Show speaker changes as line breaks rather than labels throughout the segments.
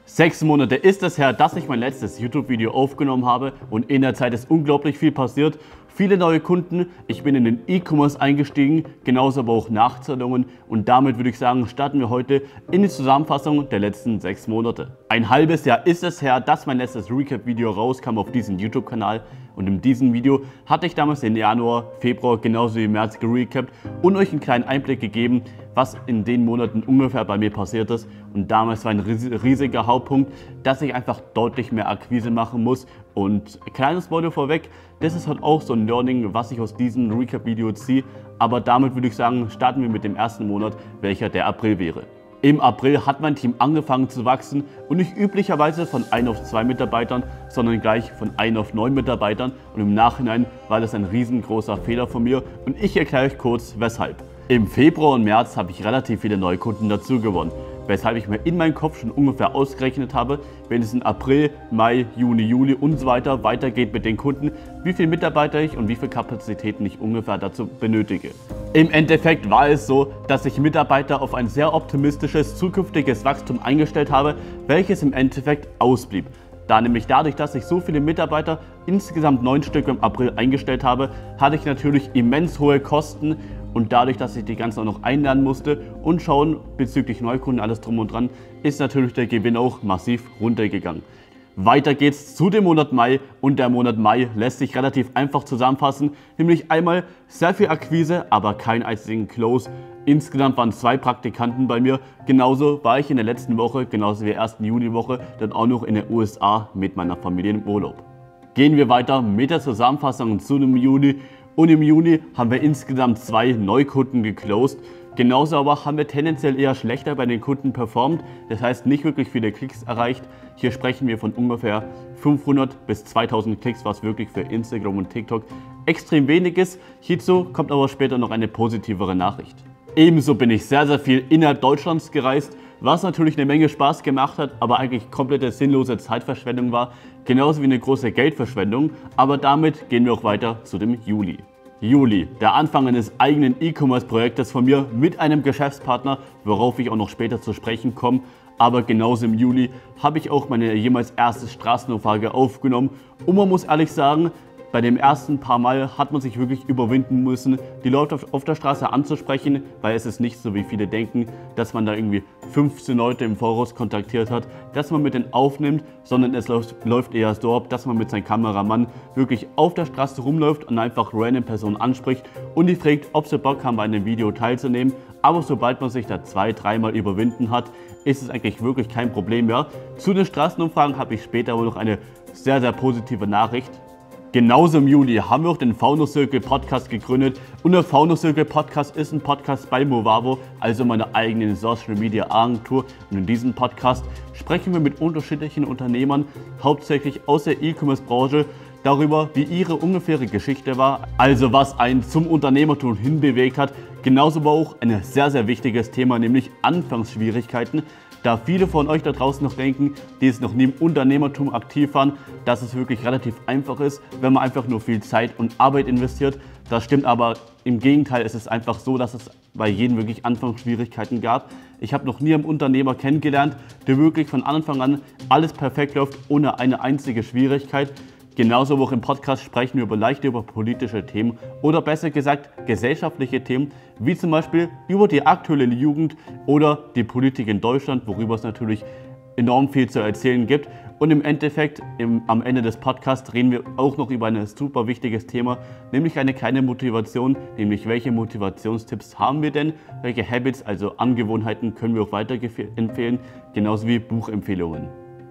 6 Monate ist es her, dass ich mein letztes YouTube-Video aufgenommen habe und in der Zeit ist unglaublich viel passiert. Viele neue Kunden, ich bin in den E-Commerce eingestiegen, genauso aber auch Nachzahlungen und damit würde ich sagen, starten wir heute in die Zusammenfassung der letzten 6 Monate. Ein halbes Jahr ist es her, dass mein letztes Recap-Video rauskam auf diesem YouTube-Kanal und in diesem Video hatte ich damals den Januar, Februar genauso wie März gerecapt und euch einen kleinen Einblick gegeben, was in den Monaten ungefähr bei mir passiert ist. Und damals war ein riesiger Hauptpunkt, dass ich einfach deutlich mehr Akquise machen muss. Und kleines Spoiler vorweg, das ist halt auch so ein Learning, was ich aus diesem Recap-Video ziehe. Aber damit würde ich sagen, starten wir mit dem ersten Monat, welcher der April wäre. Im April hat mein Team angefangen zu wachsen und nicht üblicherweise von 1 auf 2 Mitarbeitern, sondern gleich von 1 auf 9 Mitarbeitern. Und im Nachhinein war das ein riesengroßer Fehler von mir und ich erkläre euch kurz, weshalb. Im Februar und März habe ich relativ viele neue Kunden dazu gewonnen, weshalb ich mir in meinem Kopf schon ungefähr ausgerechnet habe, wenn es in April, Mai, Juni, Juli und so weiter weitergeht mit den Kunden, wie viele Mitarbeiter ich und wie viele Kapazitäten ich ungefähr dazu benötige. Im Endeffekt war es so, dass ich Mitarbeiter auf ein sehr optimistisches zukünftiges Wachstum eingestellt habe, welches im Endeffekt ausblieb. Da nämlich dadurch, dass ich so viele Mitarbeiter, insgesamt 9 Stück im April eingestellt habe, hatte ich natürlich immens hohe Kosten. Und dadurch, dass ich die ganzen auch noch einlernen musste und schauen bezüglich Neukunden, alles drum und dran, ist natürlich der Gewinn auch massiv runtergegangen. Weiter geht's zu dem Monat Mai und der Monat Mai lässt sich relativ einfach zusammenfassen, nämlich einmal sehr viel Akquise, aber keinen einzigen Close. Insgesamt waren 2 Praktikanten bei mir, genauso war ich in der letzten Woche, genauso wie der ersten Juniwoche, dann auch noch in den USA mit meiner Familie im Urlaub. Gehen wir weiter mit der Zusammenfassung zu dem Juni. Und im Juni haben wir insgesamt 2 Neukunden geclosed. Genauso aber haben wir tendenziell eher schlechter bei den Kunden performt. Das heißt nicht wirklich viele Klicks erreicht. Hier sprechen wir von ungefähr 500 bis 2000 Klicks, was wirklich für Instagram und TikTok extrem wenig ist. Hierzu kommt aber später noch eine positivere Nachricht. Ebenso bin ich sehr viel innerhalb Deutschlands gereist, was natürlich eine Menge Spaß gemacht hat, aber eigentlich komplette sinnlose Zeitverschwendung war, genauso wie eine große Geldverschwendung. Aber damit gehen wir auch weiter zu dem Juli. Juli, der Anfang eines eigenen E-Commerce-Projektes von mir mit einem Geschäftspartner, worauf ich auch noch später zu sprechen komme. Aber genauso im Juli habe ich auch meine jemals erste Straßenumfrage aufgenommen und man muss ehrlich sagen, bei dem ersten paar Mal hat man sich wirklich überwinden müssen, die Leute auf der Straße anzusprechen, weil es ist nicht so, wie viele denken, dass man da irgendwie 15 Leute im Voraus kontaktiert hat, dass man mit denen aufnimmt, sondern es läuft eher so ab, dass man mit seinem Kameramann wirklich auf der Straße rumläuft und einfach random Personen anspricht und die fragt, ob sie Bock haben, bei einem Video teilzunehmen. Aber sobald man sich da 2-3 Mal überwinden hat, ist es eigentlich wirklich kein Problem mehr. Zu den Straßenumfragen habe ich später aber noch eine sehr positive Nachricht. Genauso im Juli haben wir auch den Founder Circle Podcast gegründet und der Founder Circle Podcast ist ein Podcast bei Movavo, also meiner eigenen Social Media Agentur. Und in diesem Podcast sprechen wir mit unterschiedlichen Unternehmern, hauptsächlich aus der E-Commerce Branche, darüber, wie ihre ungefähre Geschichte war, also was einen zum Unternehmertum hinbewegt hat. Genauso aber auch ein sehr wichtiges Thema, nämlich Anfangsschwierigkeiten. Da viele von euch da draußen noch denken, die es noch nie im Unternehmertum aktiv waren, dass es wirklich relativ einfach ist, wenn man einfach nur viel Zeit und Arbeit investiert. Das stimmt aber im Gegenteil, es ist einfach so, dass es bei jedem wirklich Anfangsschwierigkeiten gab. Ich habe noch nie einen Unternehmer kennengelernt, der wirklich von Anfang an alles perfekt läuft, ohne eine einzige Schwierigkeit. Genauso auch im Podcast sprechen wir leicht über politische Themen oder besser gesagt gesellschaftliche Themen, wie zum Beispiel über die aktuelle Jugend oder die Politik in Deutschland, worüber es natürlich enorm viel zu erzählen gibt. Und im Endeffekt, am Ende des Podcasts reden wir auch noch über ein super wichtiges Thema, nämlich eine kleine Motivation, nämlich welche Motivationstipps haben wir denn, welche Habits, also Angewohnheiten können wir auch weiterempfehlen, genauso wie Buchempfehlungen.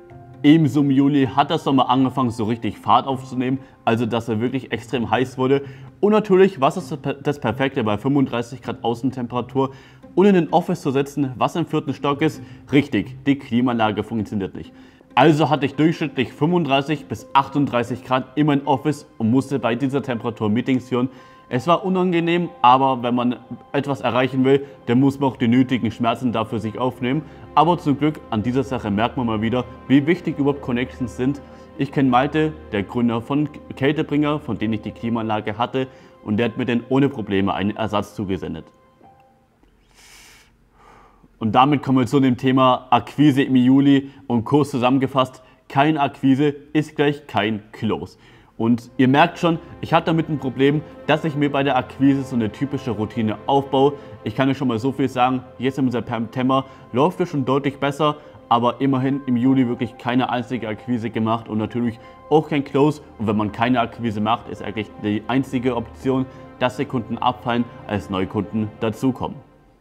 Ebenso im Juli hat der Sommer angefangen so richtig Fahrt aufzunehmen, also dass er wirklich extrem heiß wurde. Und natürlich, was ist das Perfekte bei 35 Grad Außentemperatur und in den Office zu sitzen, was im 4. Stock ist? Richtig, die Klimaanlage funktioniert nicht. Also hatte ich durchschnittlich 35 bis 38 Grad in meinem Office und musste bei dieser Temperatur Meetings führen. Es war unangenehm, aber wenn man etwas erreichen will, dann muss man auch die nötigen Schmerzen dafür sich aufnehmen. Aber zum Glück an dieser Sache merkt man mal wieder, wie wichtig überhaupt Connections sind. Ich kenne Malte, der Gründer von Kältebringer, von dem ich die Klimaanlage hatte, und der hat mir dann ohne Probleme einen Ersatz zugesendet. Und damit kommen wir zu dem Thema Akquise im Juli und kurz zusammengefasst, kein Akquise ist gleich kein Close. Und ihr merkt schon, ich habe damit ein Problem, dass ich mir bei der Akquise so eine typische Routine aufbaue. Ich kann euch schon mal so viel sagen, jetzt im September läuft es schon deutlich besser, aber immerhin im Juli wirklich keine einzige Akquise gemacht und natürlich auch kein Close. Und wenn man keine Akquise macht, ist eigentlich die einzige Option, dass die Kunden abfallen, als Neukunden dazukommen.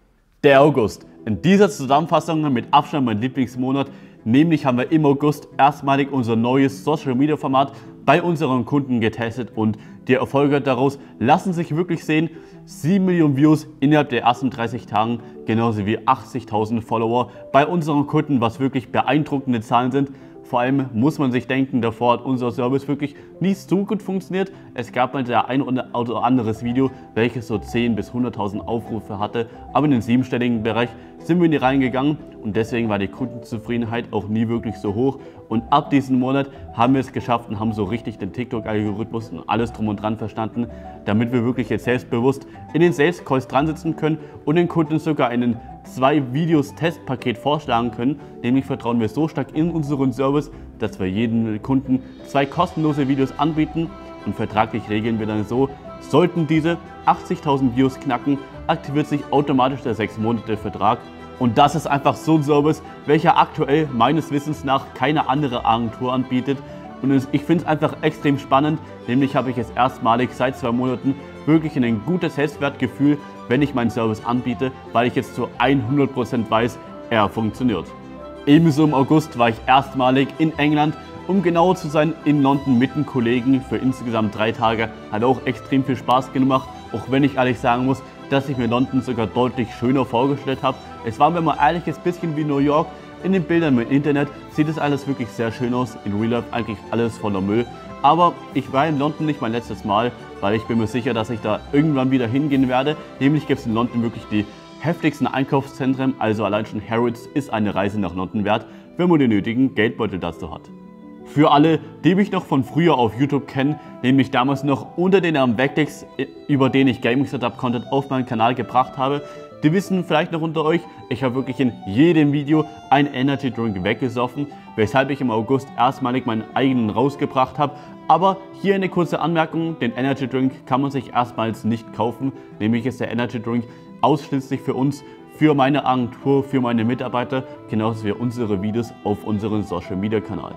Der August. In dieser Zusammenfassung mit Abstand mein Lieblingsmonat, nämlich haben wir im August erstmalig unser neues Social Media Format bei unseren Kunden getestet und die Erfolge daraus lassen sich wirklich sehen. 7 Millionen Views innerhalb der ersten 30 Tagen, genauso wie 80.000 Follower bei unseren Kunden, was wirklich beeindruckende Zahlen sind. Vor allem muss man sich denken, davor hat unser Service wirklich nicht so gut funktioniert. Es gab mal der ein oder anderes Video, welches so 10.000 bis 100.000 Aufrufe hatte, aber in den siebenstelligen Bereich sind wir nie reingegangen und deswegen war die Kundenzufriedenheit auch nie wirklich so hoch. Und ab diesem Monat haben wir es geschafft und haben so richtig den TikTok-Algorithmus und alles drum und dran verstanden, damit wir wirklich jetzt selbstbewusst in den Sales Calls dran sitzen können und den Kunden sogar einen 2-Videos-Testpaket vorschlagen können. Nämlich vertrauen wir so stark in unseren Service, dass wir jedem Kunden 2 kostenlose Videos anbieten und vertraglich regeln wir dann so, sollten diese 80.000 Views knacken, aktiviert sich automatisch der 6-Monate-Vertrag. Und das ist einfach so ein Service, welcher aktuell meines Wissens nach keine andere Agentur anbietet. Und ich finde es einfach extrem spannend, nämlich habe ich jetzt erstmalig seit 2 Monaten wirklich ein gutes Selbstwertgefühl, wenn ich meinen Service anbiete, weil ich jetzt zu 100% weiß, er funktioniert. Ebenso im August war ich erstmalig in England, um genauer zu sein, in London mit einem Kollegen für insgesamt 3 Tage. Hat auch extrem viel Spaß gemacht, auch wenn ich ehrlich sagen muss, dass ich mir London sogar deutlich schöner vorgestellt habe. Es war, wenn man ehrlich ist, ein bisschen wie New York. In den Bildern im Internet sieht es alles wirklich sehr schön aus, in Real Life eigentlich alles voller Müll. Aber ich war in London nicht mein letztes Mal, weil ich bin mir sicher, dass ich da irgendwann wieder hingehen werde. Nämlich gibt es in London wirklich die heftigsten Einkaufszentren, also allein schon Harrods ist eine Reise nach London wert, wenn man den nötigen Geldbeutel dazu hat. Für alle, die mich noch von früher auf YouTube kennen, nämlich damals noch unter den Namen Vectix, über den ich Gaming Setup Content auf meinen Kanal gebracht habe, die wissen vielleicht noch unter euch, ich habe wirklich in jedem Video einen Energy Drink weggesoffen, weshalb ich im August erstmalig meinen eigenen rausgebracht habe. Aber hier eine kurze Anmerkung, den Energy Drink kann man sich erstmals nicht kaufen, nämlich ist der Energy Drink ausschließlich für uns, für meine Agentur, für meine Mitarbeiter, genauso wie unsere Videos auf unserem Social Media Kanal.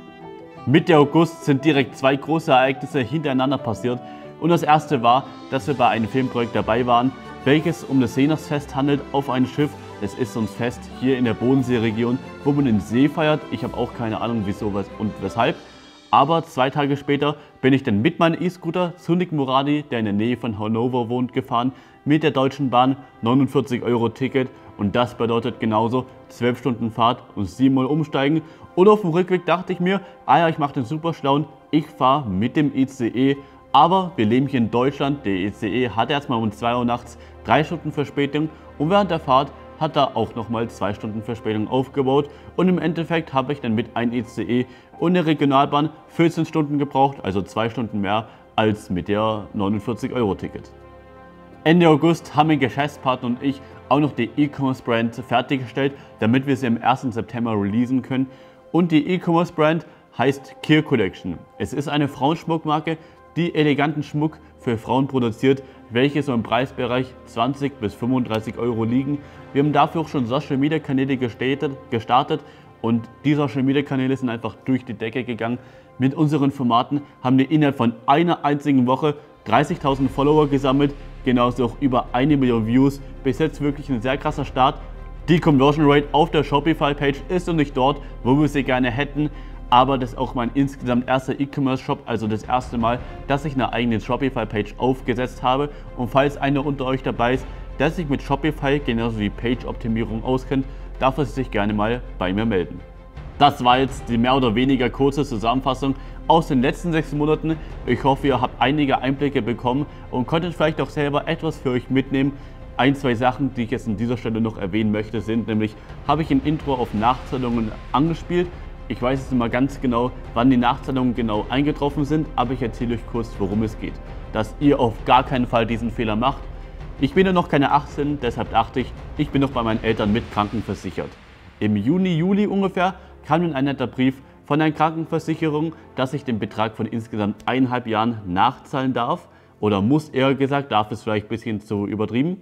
Mitte August sind direkt 2 große Ereignisse hintereinander passiert und das erste war, dass wir bei einem Filmprojekt dabei waren, welches um das Seenasfest handelt auf einem Schiff. Es ist so ein Fest hier in der Bodenseeregion, wo man den See feiert. Ich habe auch keine Ahnung wieso was und weshalb. Aber 2 Tage später bin ich dann mit meinem E-Scooter zu Nick Muradi, der in der Nähe von Hannover wohnt, gefahren, mit der Deutschen Bahn, 49 € Ticket und das bedeutet genauso 12 Stunden Fahrt und 7-mal umsteigen. Und auf dem Rückweg dachte ich mir, ja, ich mache den super schlauen, ich fahre mit dem ICE, aber wir leben hier in Deutschland, der ICE hat erstmal um 2 Uhr nachts 3 Stunden Verspätung und während der Fahrt hat er auch nochmal 2 Stunden Verspätung aufgebaut und im Endeffekt habe ich dann mit einem ICE und der Regionalbahn 14 Stunden gebraucht, also 2 Stunden mehr als mit der 49 € Ticket. Ende August haben mein Geschäftspartner und ich auch noch die E-Commerce-Brand fertiggestellt, damit wir sie am 1. September releasen können. Und die E-Commerce-Brand heißt Kier Collection. Es ist eine Frauenschmuckmarke, die eleganten Schmuck für Frauen produziert, welche so im Preisbereich 20 bis 35 € liegen. Wir haben dafür auch schon Social Media Kanäle gestartet und die Social Media Kanäle sind einfach durch die Decke gegangen. Mit unseren Formaten haben wir innerhalb von einer einzigen Woche 30.000 Follower gesammelt, genauso auch über 1 Million Views. Bis jetzt wirklich ein sehr krasser Start. Die Conversion Rate auf der Shopify Page ist noch nicht dort, wo wir sie gerne hätten. Aber das ist auch mein insgesamt erster E-Commerce-Shop, also das erste Mal, dass ich eine eigene Shopify-Page aufgesetzt habe. Und falls einer unter euch dabei ist, der sich mit Shopify genauso wie Page-Optimierung auskennt, darf er sich gerne mal bei mir melden. Das war jetzt die mehr oder weniger kurze Zusammenfassung aus den letzten 6 Monaten. Ich hoffe, ihr habt einige Einblicke bekommen und konntet vielleicht auch selber etwas für euch mitnehmen. 1, 2 Sachen, die ich jetzt an dieser Stelle noch erwähnen möchte, sind nämlich, habe ich im Intro auf Nachzahlungen angespielt. Ich weiß jetzt nicht mal ganz genau, wann die Nachzahlungen genau eingetroffen sind, aber ich erzähle euch kurz, worum es geht. Dass ihr auf gar keinen Fall diesen Fehler macht. Ich bin ja noch keine 18, deshalb dachte ich, ich bin noch bei meinen Eltern mit krankenversichert. Im Juni, Juli ungefähr kam nun ein netter Brief von der Krankenversicherung, dass ich den Betrag von insgesamt 1,5 Jahren nachzahlen darf. Oder muss, eher gesagt, darf es vielleicht ein bisschen zu übertrieben.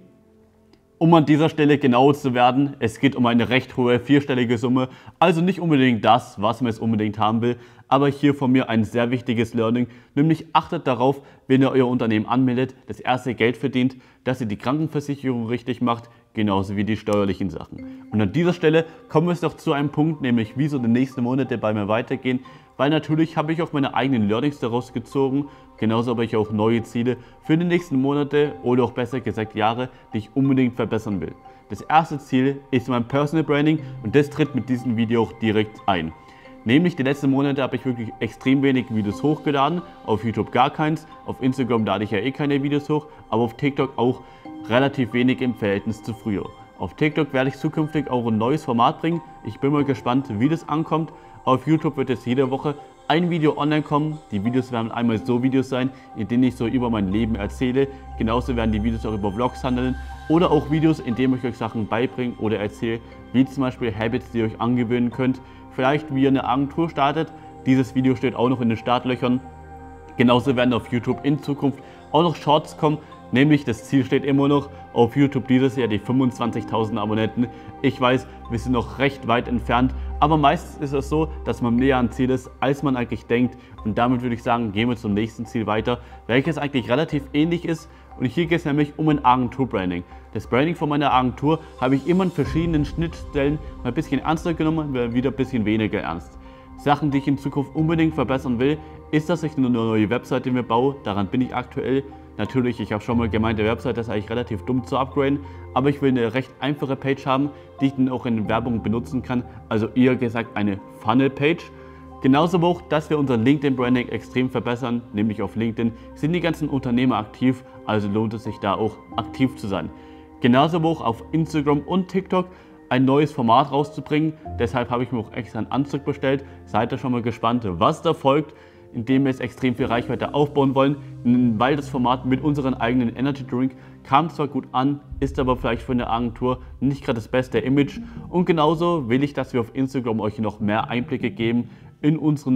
Um an dieser Stelle genau zu werden, es geht um eine recht hohe vierstellige Summe, also nicht unbedingt das, was man jetzt unbedingt haben will, aber hier von mir ein sehr wichtiges Learning, nämlich achtet darauf, wenn ihr euer Unternehmen anmeldet, das erste Geld verdient, dass ihr die Krankenversicherung richtig macht, genauso wie die steuerlichen Sachen. Und an dieser Stelle kommen wir jetzt noch zu einem Punkt, nämlich wie so die nächsten Monate bei mir weitergehen, weil natürlich habe ich auch meine eigenen Learnings daraus gezogen, genauso habe ich auch neue Ziele für die nächsten Monate oder auch besser gesagt Jahre, die ich unbedingt verbessern will. Das erste Ziel ist mein Personal Branding und das tritt mit diesem Video auch direkt ein. Nämlich die letzten Monate habe ich wirklich extrem wenig Videos hochgeladen, auf YouTube gar keins, auf Instagram lade ich ja eh keine Videos hoch, aber auf TikTok auch relativ wenig im Verhältnis zu früher. Auf TikTok werde ich zukünftig auch ein neues Format bringen, ich bin mal gespannt, wie das ankommt. Auf YouTube wird es jede Woche ein Video online kommen. Die Videos werden einmal so Videos sein, in denen ich so über mein Leben erzähle. Genauso werden die Videos auch über Vlogs handeln oder auch Videos, in denen ich euch Sachen beibringe oder erzähle, wie zum Beispiel Habits, die ihr euch angewöhnen könnt. Vielleicht wie ihr eine Agentur startet. Dieses Video steht auch noch in den Startlöchern. Genauso werden auf YouTube in Zukunft auch noch Shorts kommen. Nämlich das Ziel steht immer noch auf YouTube dieses Jahr die 25.000 Abonnenten. Ich weiß, wir sind noch recht weit entfernt, aber meistens ist es so, dass man näher am Ziel ist, als man eigentlich denkt. Und damit würde ich sagen, gehen wir zum nächsten Ziel weiter, welches eigentlich relativ ähnlich ist. Und hier geht es nämlich um ein Agentur-Branding. Das Branding von meiner Agentur habe ich immer an verschiedenen Schnittstellen mal ein bisschen ernster genommen, wieder ein bisschen weniger ernst. Sachen, die ich in Zukunft unbedingt verbessern will, ist, dass ich eine neue Webseite mir baue. Daran bin ich aktuell. Natürlich, ich habe schon mal gemeint, der Website ist eigentlich relativ dumm zu upgraden, aber ich will eine recht einfache Page haben, die ich dann auch in Werbung benutzen kann, also eher gesagt eine Funnel-Page. Genauso auch, dass wir unser LinkedIn-Branding extrem verbessern, nämlich auf LinkedIn sind die ganzen Unternehmer aktiv, also lohnt es sich da auch aktiv zu sein. Genauso auch auf Instagram und TikTok ein neues Format rauszubringen, deshalb habe ich mir auch extra einen Anzug bestellt, seid ihr schon mal gespannt, was da folgt, indem wir jetzt extrem viel Reichweite aufbauen wollen, weil das Format mit unserem eigenen Energy Drink kam zwar gut an, ist aber vielleicht für eine Agentur nicht gerade das beste Image und genauso will ich, dass wir auf Instagram euch noch mehr Einblicke geben in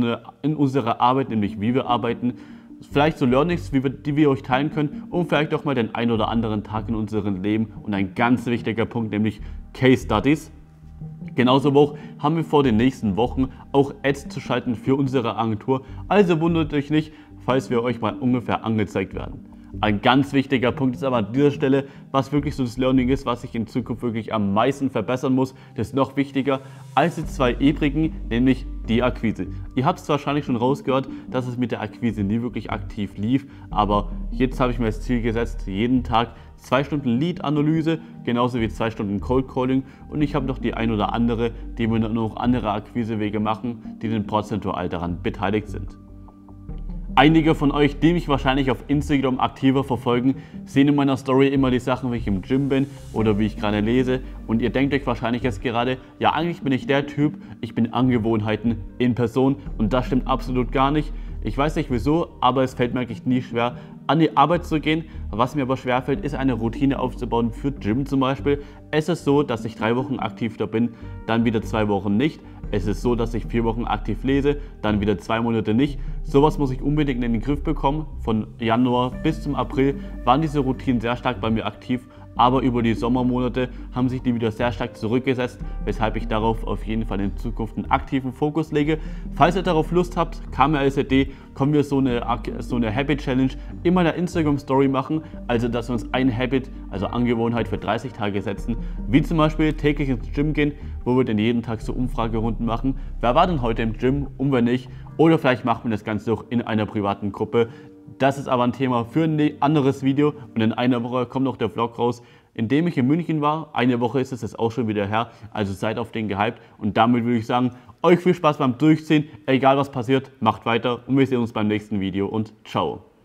unsere Arbeit, nämlich wie wir arbeiten, vielleicht so Learnings, die wir euch teilen können und vielleicht auch mal den ein oder anderen Tag in unserem Leben und ein ganz wichtiger Punkt, nämlich Case Studies. Genauso auch haben wir vor den nächsten Wochen auch Ads zu schalten für unsere Agentur, also wundert euch nicht, falls wir euch mal ungefähr angezeigt werden. Ein ganz wichtiger Punkt ist aber an dieser Stelle, was wirklich so das Learning ist, was ich in Zukunft wirklich am meisten verbessern muss, das ist noch wichtiger als die zwei übrigen, nämlich die Akquise. Ihr habt es wahrscheinlich schon rausgehört, dass es mit der Akquise nie wirklich aktiv lief, aber jetzt habe ich mir das Ziel gesetzt, jeden Tag 2 Stunden Lead-Analyse, genauso wie 2 Stunden Cold Calling und ich habe noch die ein oder andere, die mir noch andere Akquisewege machen, die dann prozentual daran beteiligt sind. Einige von euch, die mich wahrscheinlich auf Instagram aktiver verfolgen, sehen in meiner Story immer die Sachen, wie ich im Gym bin oder wie ich gerade lese und ihr denkt euch wahrscheinlich jetzt gerade, ja eigentlich bin ich der Typ, ich bin Angewohnheiten in Person und das stimmt absolut gar nicht. Ich weiß nicht wieso, aber es fällt mir eigentlich nie schwer, an die Arbeit zu gehen. Was mir aber schwerfällt, ist eine Routine aufzubauen für Gym zum Beispiel. Es ist so, dass ich 3 Wochen aktiv da bin, dann wieder 2 Wochen nicht. Es ist so, dass ich 4 Wochen aktiv lese, dann wieder 2 Monate nicht. Sowas muss ich unbedingt in den Griff bekommen. Von Januar bis zum April waren diese Routinen sehr stark bei mir aktiv. Aber über die Sommermonate haben sich die wieder sehr stark zurückgesetzt, weshalb ich darauf auf jeden Fall in Zukunft einen aktiven Fokus lege. Falls ihr darauf Lust habt, kam mir als Idee, können wir so eine Habit Challenge in meiner Instagram Story machen, also dass wir uns ein Habit, also Angewohnheit für 30 Tage setzen, wie zum Beispiel täglich ins Gym gehen, wo wir dann jeden Tag so Umfragerunden machen. Wer war denn heute im Gym und wer nicht? Oder vielleicht machen wir das Ganze auch in einer privaten Gruppe. Das ist aber ein Thema für ein anderes Video und in einer Woche kommt noch der Vlog raus, in dem ich in München war. Eine Woche ist es jetzt auch schon wieder her, also seid auf den gehypt und damit würde ich sagen, euch viel Spaß beim Durchziehen, egal was passiert, macht weiter und wir sehen uns beim nächsten Video und ciao.